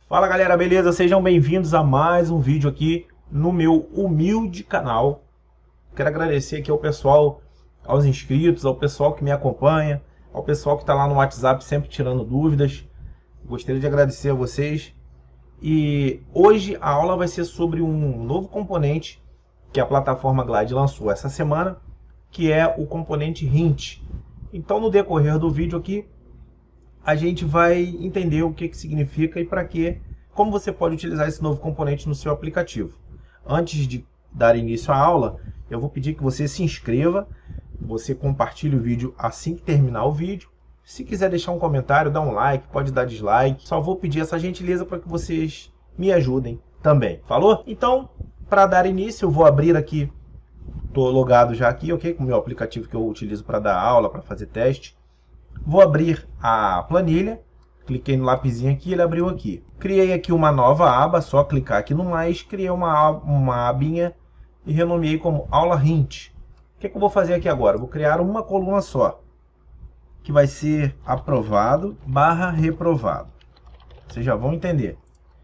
Fala galera, beleza? Sejam bem-vindos a mais um vídeo aqui no meu humilde canal. Quero agradecer aqui ao pessoal, aos inscritos, ao pessoal que me acompanha, ao pessoal que está lá no WhatsApp sempre tirando dúvidas. Gostaria de agradecer a vocês. E hoje a aula vai ser sobre um novo componente que a plataforma Glide lançou essa semana, que é o componente Hint. Então no decorrer do vídeo aqui, a gente vai entender o que significa e para quê, como você pode utilizar esse novo componente no seu aplicativo. Antes de dar início à aula, eu vou pedir que você se inscreva, você compartilhe o vídeo assim que terminar o vídeo. Se quiser deixar um comentário, dá um like, pode dar dislike. Só vou pedir essa gentileza para que vocês me ajudem também. Falou? Então, para dar início, eu vou abrir aqui, estou logado já aqui, ok? Com o meu aplicativo que eu utilizo para dar aula, para fazer teste. Vou abrir a planilha, cliquei no lapisinho aqui, ele abriu aqui. Criei aqui uma nova aba, só clicar aqui no mais, criei uma abinha e renomeei como Aula Hint. O que eu vou fazer aqui agora? Vou criar uma coluna só, que vai ser aprovado / reprovado. Vocês já vão entender.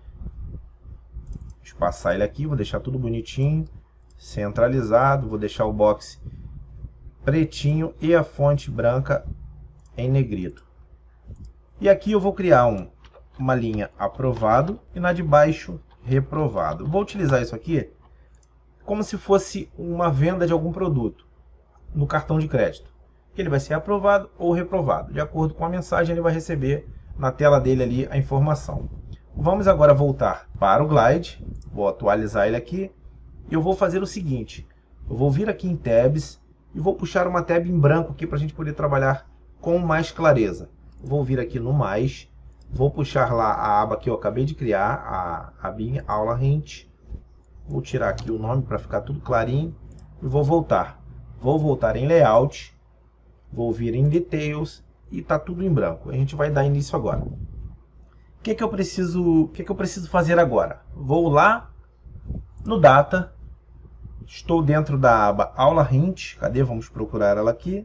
Deixa eu passar ele aqui, vou deixar tudo bonitinho, centralizado, vou deixar o box pretinho e a fonte branca em negrito. E aqui eu vou criar uma linha aprovado e na de baixo reprovado. Vou utilizar isso aqui como se fosse uma venda de algum produto no cartão de crédito. Ele vai ser aprovado ou reprovado. De acordo com a mensagem, ele vai receber na tela dele ali a informação. Vamos agora voltar para o Glide. Vou atualizar ele aqui. E eu vou fazer o seguinte. Eu vou vir aqui em Tabs e vou puxar uma tab em branco aqui para a gente poder trabalhar com mais clareza. Vou vir aqui no mais, vou puxar lá a aba que eu acabei de criar, a abinha Aula Hint. Vou tirar aqui o nome para ficar tudo clarinho e vou voltar. Vou voltar em Layout, vou vir em Details e está tudo em branco. A gente vai dar início agora. O que eu preciso fazer agora? Vou lá no Data, estou dentro da aba Aula Hint. Cadê? Vamos procurar ela aqui.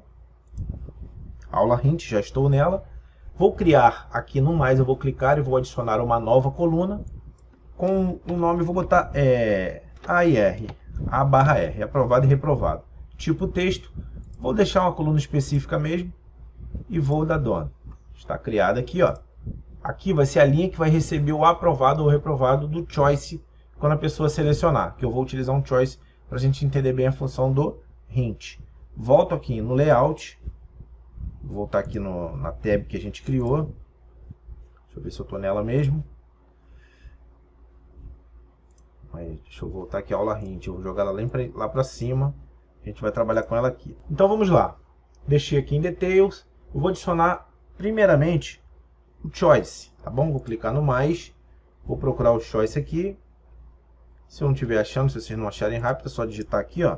Aula Hint, já estou nela. Vou criar aqui no mais, eu vou clicar e vou adicionar uma nova coluna. Com o nome eu vou botar A/R, A/R, aprovado e reprovado. Tipo texto, vou deixar uma coluna específica mesmo e vou dar done. Está criada aqui, ó. Aqui vai ser a linha que vai receber o aprovado ou reprovado do choice quando a pessoa selecionar, que eu vou utilizar um choice para a gente entender bem a função do hint. Volto aqui no layout. Vou voltar aqui na tab que a gente criou. Deixa eu ver se eu estou nela mesmo. Aí, deixa eu voltar aqui a aula hint. Eu vou jogar ela lá para cima. A gente vai trabalhar com ela aqui. Então vamos lá. Deixei aqui em Details. Eu vou adicionar primeiramente o Choice. Tá bom? Vou clicar no mais. Vou procurar o Choice aqui. Se eu não estiver achando, se vocês não acharem rápido, é só digitar aqui, ó.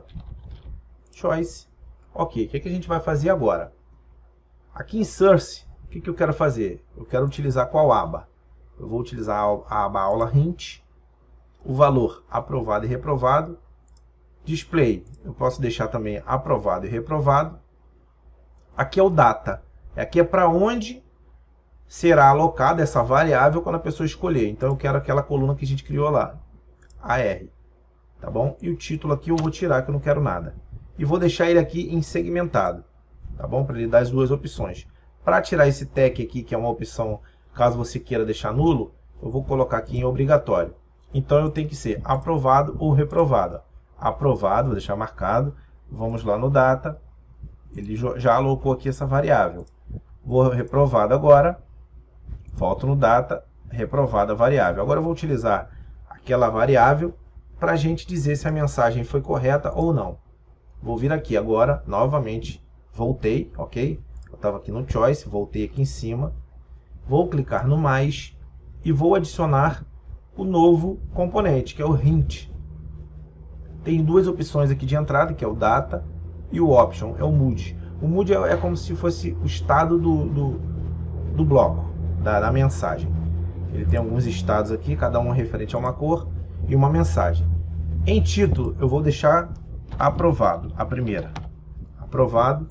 Choice. Ok. O que a gente vai fazer agora? Aqui em Source, o que eu quero fazer? Eu quero utilizar qual aba? Eu vou utilizar a aba Aula Hint, o valor aprovado e reprovado, Display, eu posso deixar também aprovado e reprovado. Aqui é o Data, aqui é para onde será alocada essa variável quando a pessoa escolher. Então eu quero aquela coluna que a gente criou lá, AR, tá bom? E o título aqui eu vou tirar, que eu não quero nada. E vou deixar ele aqui em segmentado. Tá bom? Para ele dar as duas opções. Para tirar esse tag aqui, que é uma opção, caso você queira deixar nulo, eu vou colocar aqui em obrigatório. Então eu tenho que ser aprovado ou reprovado. Aprovado, vou deixar marcado. Vamos lá no Data. Ele já alocou aqui essa variável. Vou reprovado agora. Volto no Data, reprovada a variável. Agora eu vou utilizar aquela variável para a gente dizer se a mensagem foi correta ou não. Vou vir aqui agora, novamente. Voltei, ok? Eu estava aqui no Choice, voltei aqui em cima. Vou clicar no mais e vou adicionar o novo componente, que é o Hint. Tem duas opções aqui de entrada, que é o Data e o Option, é o Mood. O Mood é como se fosse o estado do bloco, da mensagem. Ele tem alguns estados aqui, cada um referente a uma cor e uma mensagem. Em título, eu vou deixar aprovado, a primeira. Aprovado.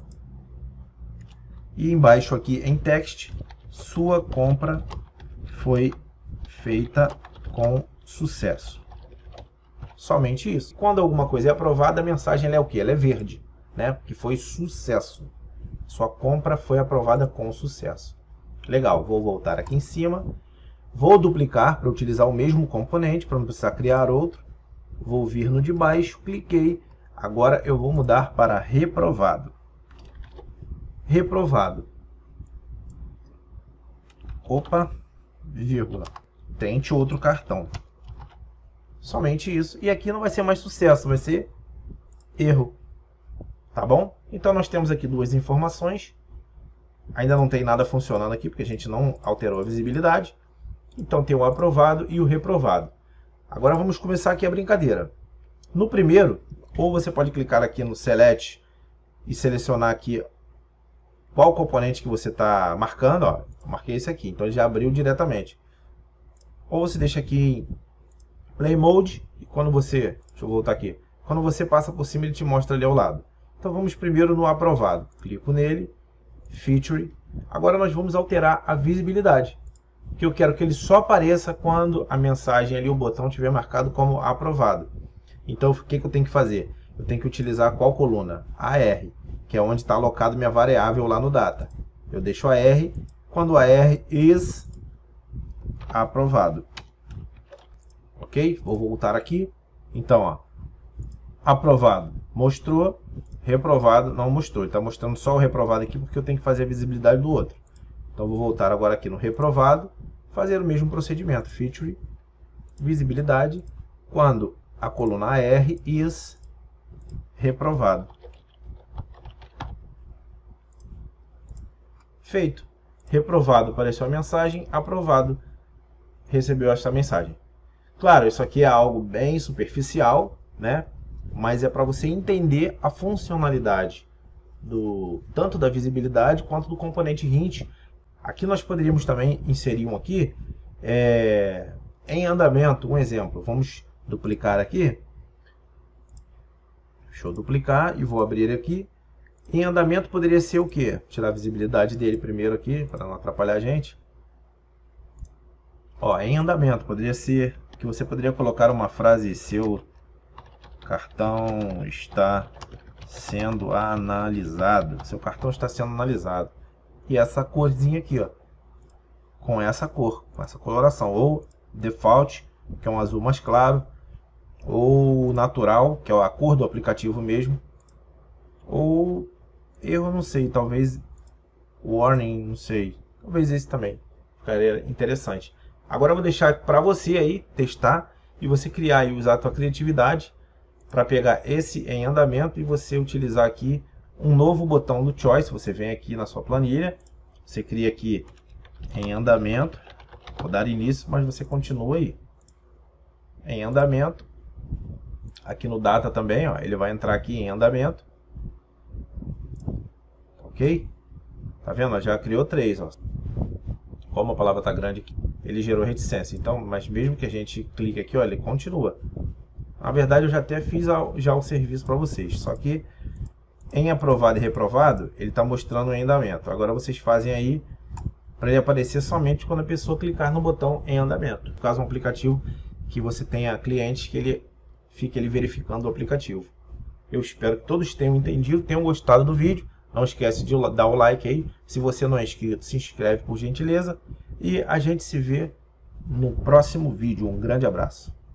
E embaixo aqui em text, sua compra foi feita com sucesso. Somente isso. Quando alguma coisa é aprovada, a mensagem ela é o quê? Ela é verde, né? Porque foi sucesso. Sua compra foi aprovada com sucesso. Legal, vou voltar aqui em cima. Vou duplicar para utilizar o mesmo componente, para não precisar criar outro. Vou vir no de baixo, cliquei. Agora eu vou mudar para reprovado. Reprovado. Opa, vírgula. Tente outro cartão. Somente isso. E aqui não vai ser mais sucesso, vai ser erro. Tá bom? Então nós temos aqui duas informações. Ainda não tem nada funcionando aqui, porque a gente não alterou a visibilidade. Então tem o aprovado e o reprovado. Agora vamos começar aqui a brincadeira. No primeiro, ou você pode clicar aqui no Select e selecionar aqui qual componente que você está marcando. Ó, marquei esse aqui, então ele já abriu diretamente. Ou você deixa aqui em Play Mode e quando você... Deixa eu voltar aqui. Quando você passa por cima, ele te mostra ali ao lado. Então vamos primeiro no aprovado. Clico nele, Feature. Agora nós vamos alterar a visibilidade, que eu quero que ele só apareça quando a mensagem ali, o botão estiver marcado como aprovado. Então o que eu tenho que fazer? Eu tenho que utilizar qual coluna? AR, que é onde está alocado minha variável lá no data. Eu deixo AR quando AR is aprovado. Ok? Vou voltar aqui. Então, ó, aprovado mostrou, reprovado não mostrou. Ele está mostrando só o reprovado aqui porque eu tenho que fazer a visibilidade do outro. Então vou voltar agora aqui no reprovado, fazer o mesmo procedimento, Feature, visibilidade, quando a coluna AR is reprovado. Feito. Reprovado apareceu a mensagem, aprovado recebeu esta mensagem. Claro, isso aqui é algo bem superficial, né? Mas é para você entender a funcionalidade tanto da visibilidade quanto do componente hint. Aqui nós poderíamos também inserir um aqui em andamento, um exemplo. Vamos duplicar aqui. Deixa eu duplicar e vou abrir aqui. Em andamento poderia ser o quê? Tirar a visibilidade dele primeiro aqui, para não atrapalhar a gente. Ó, em andamento poderia ser que você poderia colocar uma frase: seu cartão está sendo analisado. Seu cartão está sendo analisado. E essa corzinha aqui, ó, com essa cor, com essa coloração, ou default, que é um azul mais claro, ou natural, que é a cor do aplicativo mesmo, ou erro, não sei, talvez warning, não sei, talvez esse também ficaria interessante. Agora eu vou deixar para você aí testar e você criar e usar a tua criatividade para pegar esse em andamento e você utilizar aqui um novo botão do Choice. Você vem aqui na sua planilha, você cria aqui em andamento, vou dar início, mas você continua aí em andamento. Aqui no Data também, ó, ele vai entrar aqui em andamento. Ok? Tá vendo? Já criou 3. Ó. Como a palavra está grande aqui, ele gerou reticência. Então, mas mesmo que a gente clique aqui, ó, ele continua. Na verdade, eu já até fiz já o serviço para vocês. Só que em aprovado e reprovado, ele está mostrando em andamento. Agora vocês fazem aí para ele aparecer somente quando a pessoa clicar no botão em andamento. No caso, um aplicativo que você tenha clientes que ele fique ali verificando o aplicativo. Eu espero que todos tenham entendido, tenham gostado do vídeo. Não esquece de dar o like aí. Se você não é inscrito, se inscreve por gentileza. E a gente se vê no próximo vídeo. Um grande abraço.